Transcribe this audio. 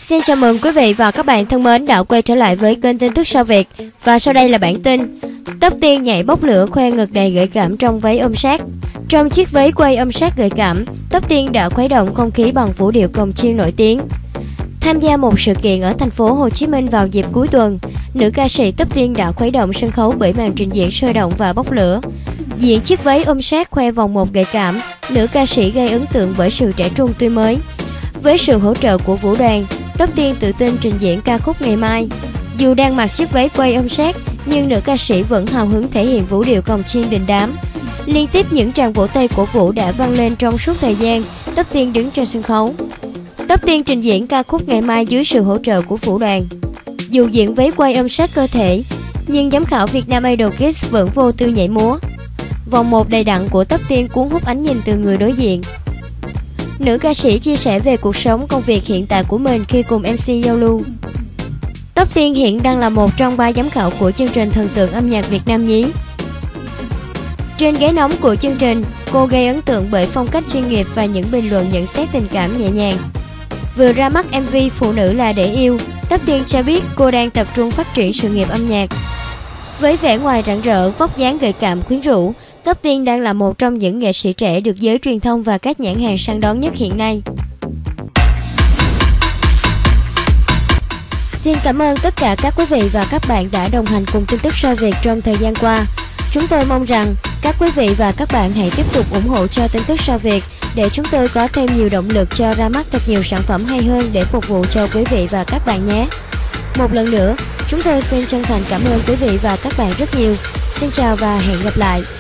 Xin chào mừng quý vị và các bạn thân mến đã quay trở lại với kênh tin tức Sao Việt. Và sau đây là bản tin. Tóc Tiên nhảy bốc lửa khoe ngực đầy gợi cảm trong váy ôm sát. Trong chiếc váy quay ôm sát gợi cảm, Tóc Tiên đã khuấy động không khí bằng vũ điệu cồng chiêng nổi tiếng. Tham gia một sự kiện ở thành phố Hồ Chí Minh vào dịp cuối tuần, nữ ca sĩ Tóc Tiên đã khuấy động sân khấu bởi màn trình diễn sôi động và bốc lửa. Diện chiếc váy ôm sát khoe vòng một gợi cảm, nữ ca sĩ gây ấn tượng bởi sự trẻ trung tươi mới. Với sự hỗ trợ của vũ đoàn, Tóc Tiên tự tin trình diễn ca khúc Ngày Mai. Dù đang mặc chiếc váy quay ôm sát, nhưng nữ ca sĩ vẫn hào hứng thể hiện vũ điệu cồng chiêng đình đám. Liên tiếp những tràng vỗ tay cổ vũ đã vang lên trong suốt thời gian Tóc Tiên đứng trên sân khấu. Tóc Tiên trình diễn ca khúc Ngày Mai dưới sự hỗ trợ của vũ đoàn. Dù diện váy quay ôm sát cơ thể, nhưng giám khảo Việt Nam Idol Kids vẫn vô tư nhảy múa. Vòng một đầy đặn của Tóc Tiên cuốn hút ánh nhìn từ người đối diện. Nữ ca sĩ chia sẻ về cuộc sống công việc hiện tại của mình khi cùng MC giao lưu. Tóc Tiên hiện đang là một trong 3 giám khảo của chương trình Thần tượng âm nhạc Việt Nam nhí. Trên ghế nóng của chương trình, cô gây ấn tượng bởi phong cách chuyên nghiệp và những bình luận nhận xét tình cảm nhẹ nhàng. Vừa ra mắt MV Phụ nữ là để yêu, Tóc Tiên cho biết cô đang tập trung phát triển sự nghiệp âm nhạc. Với vẻ ngoài rạng rỡ, vóc dáng gợi cảm quyến rũ, Tóc Tiên đang là một trong những nghệ sĩ trẻ được giới truyền thông và các nhãn hàng săn đón nhất hiện nay. Xin cảm ơn tất cả các quý vị và các bạn đã đồng hành cùng tin tức Sao Việt trong thời gian qua. Chúng tôi mong rằng các quý vị và các bạn hãy tiếp tục ủng hộ cho tin tức Sao Việt để chúng tôi có thêm nhiều động lực cho ra mắt thật nhiều sản phẩm hay hơn để phục vụ cho quý vị và các bạn nhé. Một lần nữa, chúng tôi xin chân thành cảm ơn quý vị và các bạn rất nhiều. Xin chào và hẹn gặp lại.